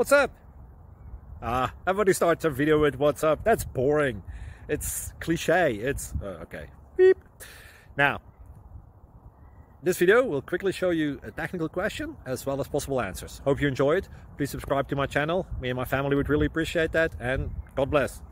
What's up? Everybody starts a video with what's up. That's boring. It's cliche. It's okay. Beep. Now, this video will quickly show you a technical question as well as possible answers. Hope you enjoy it. Please subscribe to my channel. Me and my family would really appreciate that, and God bless.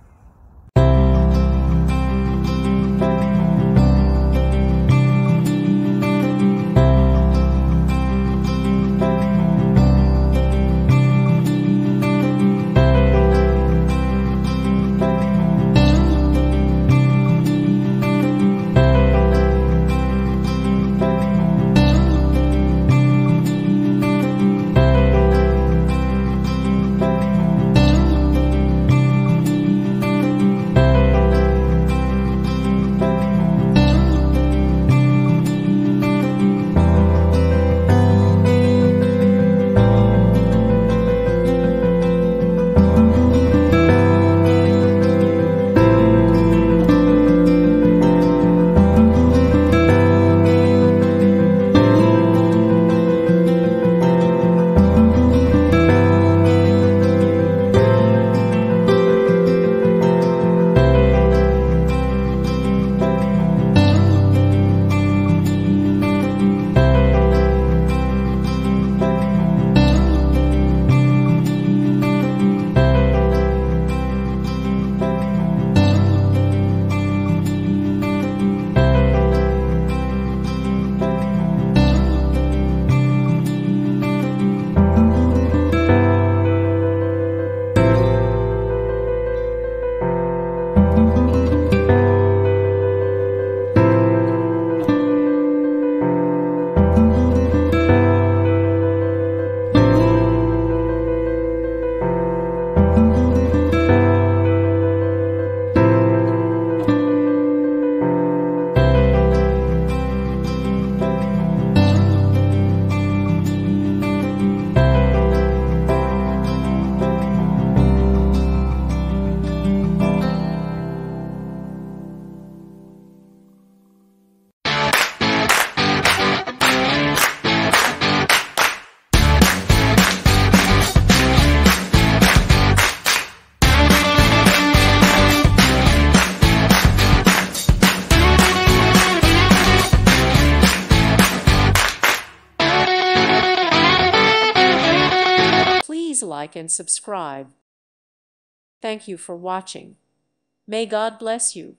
Please like and subscribe. Thank you for watching. May God bless you.